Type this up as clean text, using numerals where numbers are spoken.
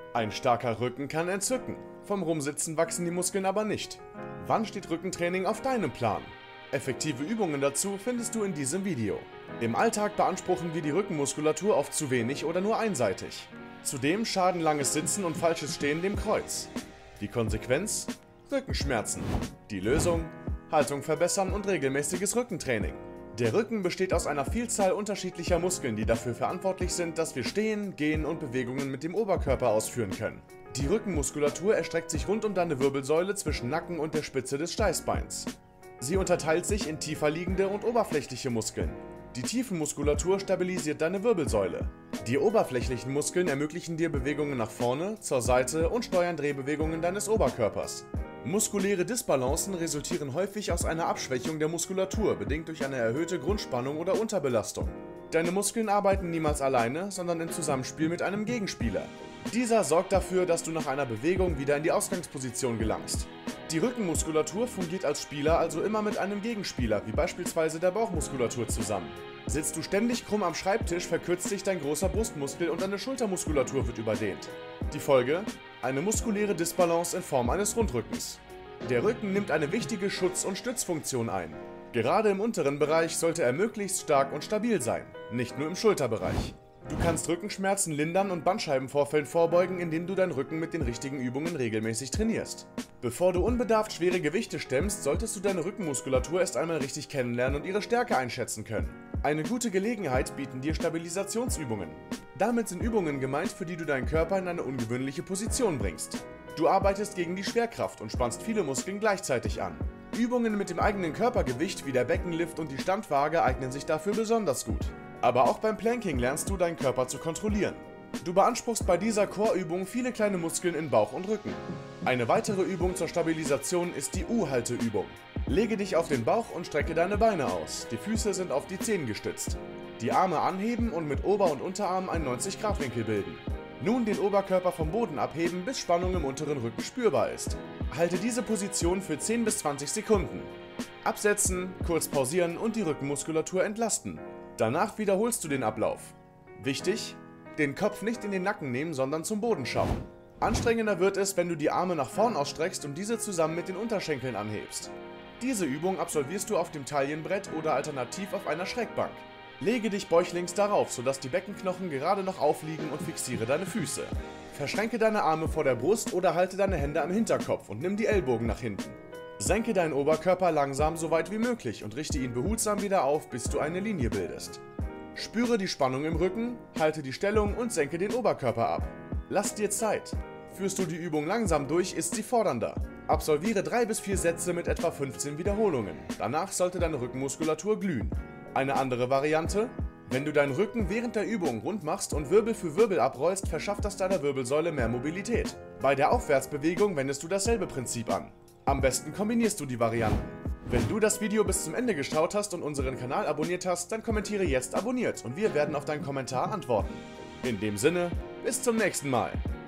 Ein starker Rücken kann entzücken. Vom Rumsitzen wachsen die Muskeln aber nicht. Wann steht Rückentraining auf deinem Plan? Effektive Übungen dazu findest du in diesem Video. Im Alltag beanspruchen wir die Rückenmuskulatur oft zu wenig oder nur einseitig. Zudem schaden langes Sitzen und falsches Stehen dem Kreuz. Die Konsequenz? Rückenschmerzen. Die Lösung? Haltung verbessern und regelmäßiges Rückentraining. Der Rücken besteht aus einer Vielzahl unterschiedlicher Muskeln, die dafür verantwortlich sind, dass wir stehen, gehen und Bewegungen mit dem Oberkörper ausführen können. Die Rückenmuskulatur erstreckt sich rund um deine Wirbelsäule zwischen Nacken und der Spitze des Steißbeins. Sie unterteilt sich in tiefer liegende und oberflächliche Muskeln. Die Tiefenmuskulatur stabilisiert deine Wirbelsäule. Die oberflächlichen Muskeln ermöglichen dir Bewegungen nach vorne, zur Seite und steuern Drehbewegungen deines Oberkörpers. Muskuläre Disbalancen resultieren häufig aus einer Abschwächung der Muskulatur, bedingt durch eine erhöhte Grundspannung oder Unterbelastung. Deine Muskeln arbeiten niemals alleine, sondern im Zusammenspiel mit einem Gegenspieler. Dieser sorgt dafür, dass du nach einer Bewegung wieder in die Ausgangsposition gelangst. Die Rückenmuskulatur fungiert als Spieler also immer mit einem Gegenspieler, wie beispielsweise der Bauchmuskulatur zusammen. Sitzt du ständig krumm am Schreibtisch, verkürzt sich dein großer Brustmuskel und deine Schultermuskulatur wird überdehnt. Die Folge? Eine muskuläre Disbalance in Form eines Rundrückens. Der Rücken nimmt eine wichtige Schutz- und Stützfunktion ein. Gerade im unteren Bereich sollte er möglichst stark und stabil sein, nicht nur im Schulterbereich. Du kannst Rückenschmerzen lindern und Bandscheibenvorfällen vorbeugen, indem du deinen Rücken mit den richtigen Übungen regelmäßig trainierst. Bevor du unbedarft schwere Gewichte stemmst, solltest du deine Rückenmuskulatur erst einmal richtig kennenlernen und ihre Stärke einschätzen können. Eine gute Gelegenheit bieten dir Stabilisationsübungen. Damit sind Übungen gemeint, für die du deinen Körper in eine ungewöhnliche Position bringst. Du arbeitest gegen die Schwerkraft und spannst viele Muskeln gleichzeitig an. Übungen mit dem eigenen Körpergewicht wie der Beckenlift und die Standwaage eignen sich dafür besonders gut. Aber auch beim Planking lernst du, deinen Körper zu kontrollieren. Du beanspruchst bei dieser Core-Übung viele kleine Muskeln in Bauch und Rücken. Eine weitere Übung zur Stabilisation ist die U-Halteübung. Lege dich auf den Bauch und strecke deine Beine aus. Die Füße sind auf die Zehen gestützt. Die Arme anheben und mit Ober- und Unterarm einen 90-Grad-Winkel bilden. Nun den Oberkörper vom Boden abheben, bis Spannung im unteren Rücken spürbar ist. Halte diese Position für 10 bis 20 Sekunden. Absetzen, kurz pausieren und die Rückenmuskulatur entlasten. Danach wiederholst du den Ablauf. Wichtig: den Kopf nicht in den Nacken nehmen, sondern zum Boden schauen. Anstrengender wird es, wenn du die Arme nach vorn ausstreckst und diese zusammen mit den Unterschenkeln anhebst. Diese Übung absolvierst du auf dem Taillenbrett oder alternativ auf einer Schrägbank. Lege dich bäuchlings darauf, sodass die Beckenknochen gerade noch aufliegen und fixiere deine Füße. Verschränke deine Arme vor der Brust oder halte deine Hände am Hinterkopf und nimm die Ellbogen nach hinten. Senke deinen Oberkörper langsam so weit wie möglich und richte ihn behutsam wieder auf, bis du eine Linie bildest. Spüre die Spannung im Rücken, halte die Stellung und senke den Oberkörper ab. Lass dir Zeit. Führst du die Übung langsam durch, ist sie fordernder. Absolviere 3 bis 4 Sätze mit etwa 15 Wiederholungen. Danach sollte deine Rückenmuskulatur glühen. Eine andere Variante: wenn du deinen Rücken während der Übung rund machst und Wirbel für Wirbel abrollst, verschafft das deiner Wirbelsäule mehr Mobilität. Bei der Aufwärtsbewegung wendest du dasselbe Prinzip an. Am besten kombinierst du die Varianten. Wenn du das Video bis zum Ende geschaut hast und unseren Kanal abonniert hast, dann kommentiere jetzt abonniert und wir werden auf deinen Kommentar antworten. In dem Sinne, bis zum nächsten Mal.